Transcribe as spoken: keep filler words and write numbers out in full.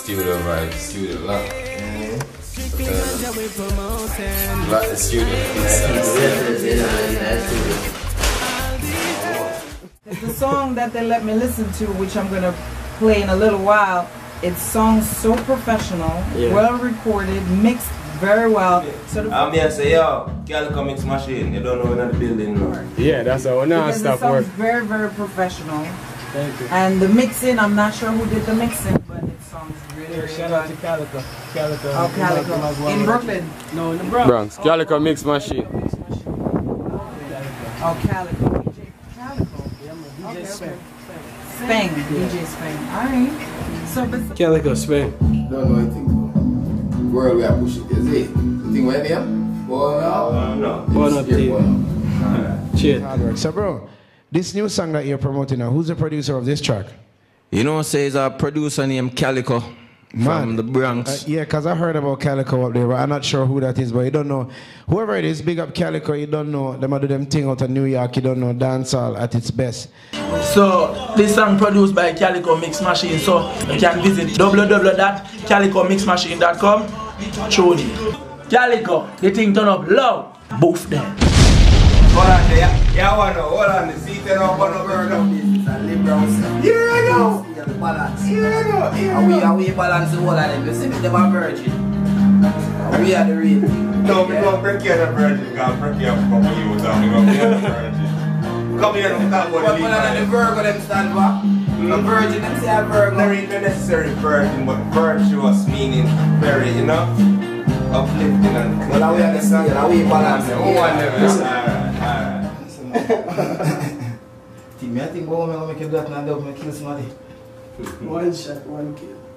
studio vibe, studio lock. Mm-hmm. Lock the studio. The song that they let me listen to, which I'm gonna play in a little while, it sounds so professional, yeah. Well recorded, mixed very well. So the I'm here to say, yo, Calico Mix Machine, you don't know in the building now. Yeah, that's how now stop work. It sounds very, very professional. Thank you. And the mixing, I'm not sure who did the mixing, but it sounds really, really shout good. out to Calico. Calico. Oh, Calico. In Brooklyn? No, in the Bronx. Bronx. Calico Mix Machine. Oh, Calico. D J Calico. Okay, okay. Spang. D J Spang. Alright. So, but Calico Spang. Don't know anything. Where we are pushing it, is it? You think we're there? Born up? No. Born up team. Cheers. So, bro, this new song that you're promoting now, who's the producer of this track? You know, says a producer named Calico. Man, from the Bronx. Uh, yeah, because I heard about Calico up there, but I'm not sure who that is. But you don't know. Whoever it is, big up Calico, you don't know. Them do them thing out of New York, you don't know dancehall at its best. So, this song produced by Calico Mix Machine. So, you can visit w w w dot calico mix machine dot com. Truly. Calico, the thing turn up loud. Both them. Hold on, yeah, yeah, hold on, hold on. The seat and up on the burger. Here I go. Here I go. Here I go. Are we balance the whole of them? You see me, them are virgin. We are the real. No, we don't break you the virgin. Because break you up from when you were talking about the virgin. Come here and talk about the But when the Virgo them stand back, the virgin them say a Virgo. There ain't no necessary virgin, but virtuous meaning very, you know, uplifting and clean. Well, we are the same. Are we balance the whole of them? I think about when I make a black man, I make kill somebody. One shot, one kill.